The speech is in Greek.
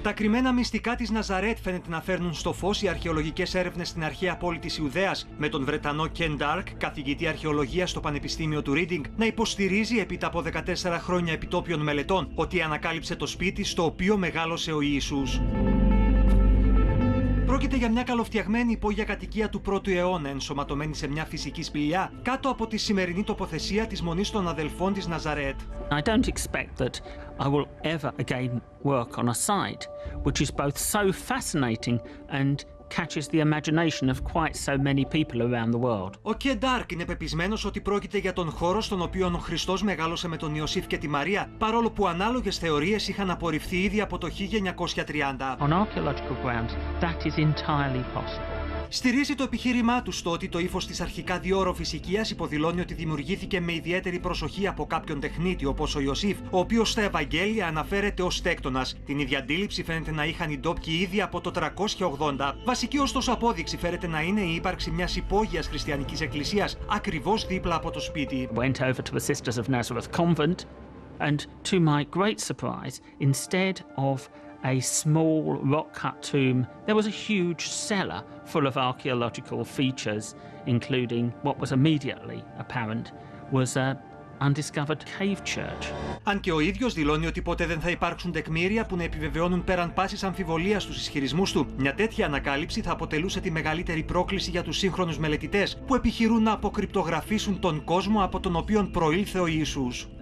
Τα κρυμμένα μυστικά της Ναζαρέτ φαίνεται να φέρνουν στο φως οι αρχαιολογικές έρευνες στην αρχαία πόλη της Ιουδαίας, με τον Βρετανό Κεν Ντάρκ, καθηγητή αρχαιολογίας στο Πανεπιστήμιο του Ρίδινγκ, να υποστηρίζει έπειτα από 14 χρόνια επιτόπιων μελετών ότι ανακάλυψε το σπίτι στο οποίο μεγάλωσε ο Ιησούς. Πρόκειται για μια καλοφτιαγμένη υπόγεια κατοικία του 1ου αιώνα, ενσωματωμένη σε μια φυσική σπηλιά, κάτω από τη σημερινή τοποθεσία της Μονής των Αδελφών της Ναζαρέτ. I don't expect that I will ever again work on a site which is both so fascinating and catches the imagination of quite so many people around the world. Ο Κεν Ντάρκ είναι πεπισμένος ότι πρόκειται για τον χώρο στον οποίο ο Χριστός μεγάλωσε με τον Ιωσήφ και τη Μαρία, παρόλο που ανάλογες θεωρίες είχαν απορριφθεί ήδη από το 1930. On archaeological grounds, that is entirely possible. Στηρίζει το επιχείρημά του στο ότι το ύφος της αρχικά διόρροφης οικίας υποδηλώνει ότι δημιουργήθηκε με ιδιαίτερη προσοχή από κάποιον τεχνίτη όπως ο Ιωσήφ, ο οποίος στα Ευαγγέλια αναφέρεται ως τέκτονας. Την ίδια αντίληψη φαίνεται να είχαν οι ντόπιοι ήδη από το 380. Βασική ωστόσο απόδειξη φαίνεται να είναι η ύπαρξη μιας υπόγειας χριστιανικής εκκλησίας ακριβώς δίπλα από το σπίτι. Went over to the Sisters of Nazareth convent and to my great surprise, instead of a small rock-cut tomb, there was a huge cellar full of archaeological features, including what was immediately apparent was a undiscovered cave church. Αν και ο ίδιος δηλώνει ότι ποτέ δεν θα υπάρξουν τεκμήρια που να επιβεβαιώνουν πέραν πάσης αμφιβολίας τους ισχυρισμούς του, μια τέτοια ανακάλυψη θα αποτελούσε τη μεγαλύτερη πρόκληση για τους σύγχρονους μελετητές που επιχειρούν να αποκρυπτογραφήσουν τον κόσμο από τον οποίο προήλθε ο Ιησούς.